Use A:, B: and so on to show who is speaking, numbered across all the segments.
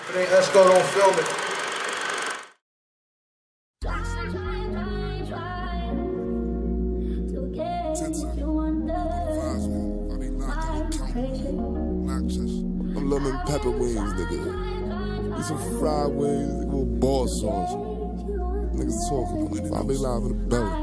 A: If it ain't Esco, don't film it.
B: I'm lemon pepper wings, nigga. These some fried wings, nigga, with ball sauce. Niggas talking, I be live in the belly.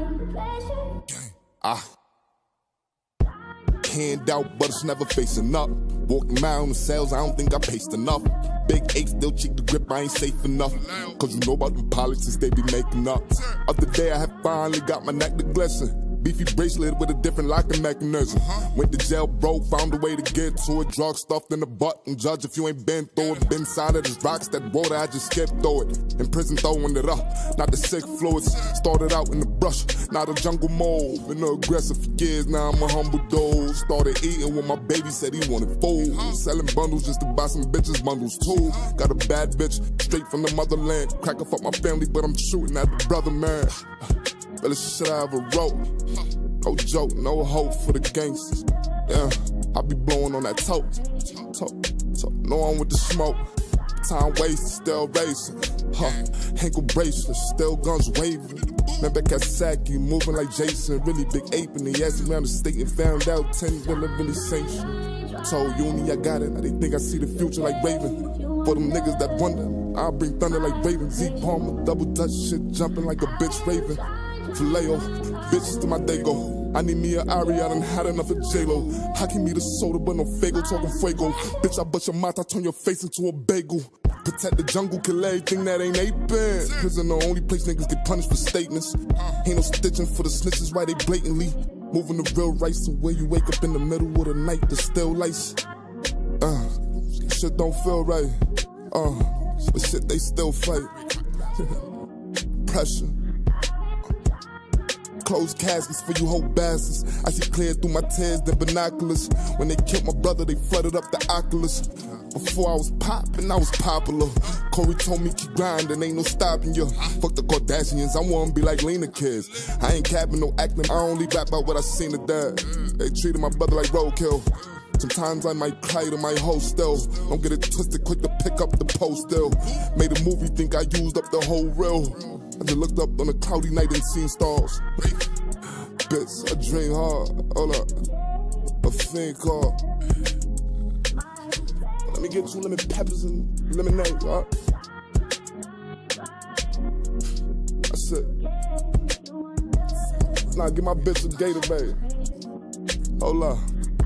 B: Hand out, but it's never facing up. Walking around the cells, I don't think I paced enough. Big eight still cheek the grip, I ain't safe enough. Cause you know about them politics they be making up. Other day I had finally got my neck to glisten. Beefy bracelet with a different locking mechanism. Went to jail broke, found a way to get to it. Drug stuffed in the butt, and judge if you ain't been through it. Been inside of this rocks, that water, I just skipped through it. In prison throwing it up, not the sick fluids. Started out in the brush, now the jungle mold. Been aggressive for years, now I'm a humble dude. Started eating when my baby said he wanted food. Selling bundles just to buy some bitches bundles too. Got a bad bitch, straight from the motherland. Crack up my family, but I'm shooting at the brother, man. Realest shit I ever wrote. No joke, no hope for the gangsters. Yeah, I be blowing on that tote. No one with the smoke. Time wasted, still racing. Ankle bracelets, still guns waving. Remember Kasaki moving like Jason. Really big ape in the ass around the state and found out 10 really sanctioned. Told Uni I got it, now they think I see the future like Raven. For them niggas that wonder, I'll bring thunder like Raven. Zeke Palmer, double dutch shit jumping like a bitch Raven. Vallejo, bitches to my Dago. I need me a Ari, I done had enough of J-Lo. How can me the soda but no Fago, talking fuego. Bitch, I bust your mouth, I turn your face into a bagel. Protect the jungle, kill everything that ain't aping. Prison the only place niggas get punished for statements. Ain't no stitching for the snitches, why they blatantly moving the real rights to where you wake up in the middle of the night, the still lights. Shit don't feel right. But shit, they still fight. Pressure. Closed caskets for you whole bastards. I see clear through my tears than binoculars. When they killed my brother, they flooded up the Oculus. Before I was poppin', I was popular. Corey told me keep grinding, ain't no stopping you. Fuck the Kardashians, I wanna be like Lena kids. I ain't capping, no acting, I only rap about what I seen to dad. They treated my brother like roadkill. Sometimes I might cry to my host still. Don't get it twisted, quick to pick up the post still. Made a movie, think I used up the whole reel. I just looked up on a cloudy night and seen stars. Bitch, I dream hard. Hold up, a thing called. Let me get 2 lemon peppers and lemonade, right? That's it. Nah, get my bitch a Gatorade. Hold up.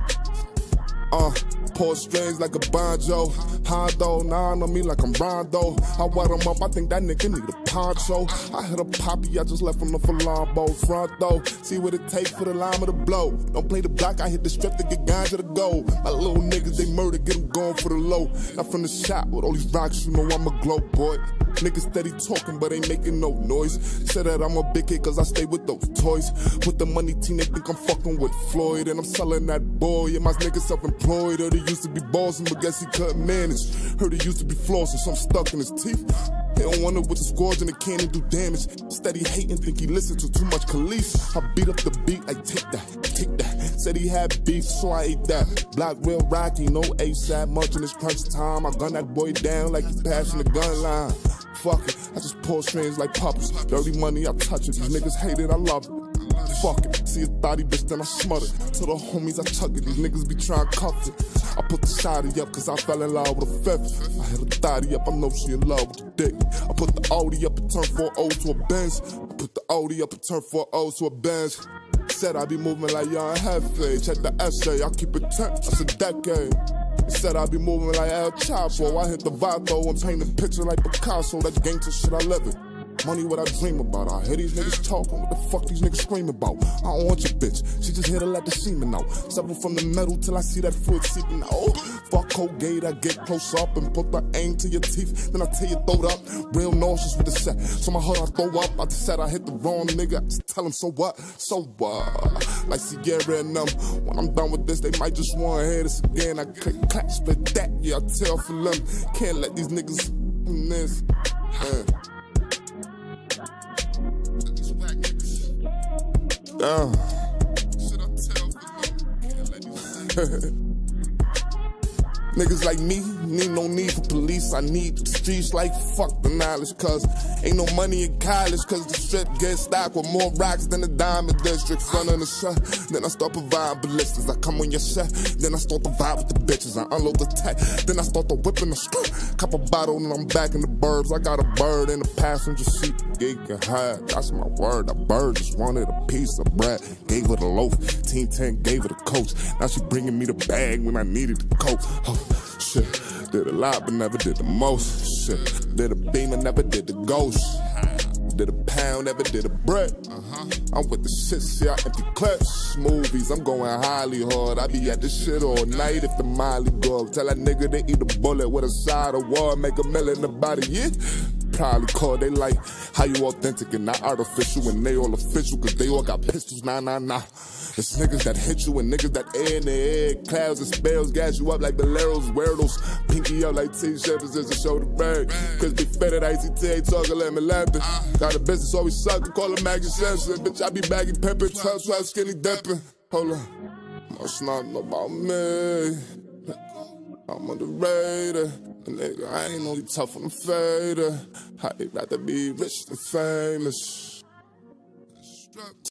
B: Pour strings like a banjo. Hondo, nine on me like I'm Rondo. I wet him up, I think that nigga need a poncho. I hit a poppy, I just left from the Falambo. Front though, see what it take for the lime of the blow. Don't play the block, I hit the strip to get ganja to go. My little niggas, they murder, get them going for the low. Not from the shop with all these rocks, you know I'm a glow boy. Niggas steady talking, but ain't making no noise. Said that I'm a big kid cause I stay with those toys. With the money team, they think I'm fucking with Floyd. And I'm selling that boy, yeah, my niggas self-employed. Or they used to be bossing, but guess he couldn't manage. Heard he used to be flossing, so I'm stuck in his teeth. He don't wonder with the scourge and the cannon do damage. Steady hating, think he listened to too much Khalees. I beat up the beat, like take that. Said he had beef, so I ate that. Block real rocky, no ASAP, much in this crunch time. I gun that boy down like he's passing the gun line. Fuck it, I just pull strings like puppets. Dirty money, I touch it. These niggas hate it, I love it. Fuck it, see a thotty bitch, then I smut it. To the homies, I chuck it. These niggas be trying to cuff it. I put the shotty up cause I fell in love with a fifth. I hit a thotty up, I know she in love with the dick. I put the Audi up and turn 4-0 to a Benz. I put the Audi up and turn 4-0 to a Benz. Said I be moving like young Hefe. Check the essay, I keep it 10, that's a decade. Said I be moving like El Chapo. I hit the Vato and paint a picture like Picasso. That gangster shit I live in. Money what I dream about. I hear these niggas talking. What the fuck these niggas screaming about? I don't want your bitch. She just here to let the semen out. Several from the metal till I see that fluid seeping out. Fuck Colgate, I get close up and put the aim to your teeth. Then I tell you throw it up. Real nauseous with the set. So my heart I throw up. I just said I hit the wrong nigga. I just tell him so what? So what? Like Sierra and them. When I'm done with this, they might just wanna hear this again. I click, clap, split that. Yeah, I tell for them. Can't let these niggas in this. Damn. Niggas like me need no need for police. I need the streets like fuck the knowledge. Cause ain't no money in college. Cause the strip gets stocked with more rocks than the diamond district. Front of the shot. Then I start providing ballistics. I come on your set. Then I start to vibe with the bitches. I unload the tech. Then I start to whip in the skirt. Cup a bottle and I'm back in the burbs. I got a bird in the passenger seat. Geeking high. That's my word. A bird just wanted a piece of bread. Gave her the loaf. Team 10 gave her the coach. Now she bringing me the bag when I needed the coat. Oh, shit. Did a lot but never did the most. Shit. Did a beam and never did the ghost. Did a pound, never did a brick. I'm with the shit, see I empty clips. Movies, I'm going highly hard. I be at this shit all night if the Miley go. Tell that nigga they eat a bullet with a side of war. Make a million in the body, yeah. Probably call they like how you authentic and not artificial. And they all official cause they all got pistols, nah. It's niggas that hit you and niggas that air in the air. Clouds and spells gas you up like boleros, weirdos. Pinky up like T-shirts just to show the bag. Chris be fed at ICT, talking, let me laughing. Got a business always suckin', call him Maggie Simpson. Bitch, I be baggy pimpin', 12 skinny dippin'. Hold on, must not know about me. I'm on the radar. Nigga, I ain't only tough on the fader. I'd rather be rich than famous.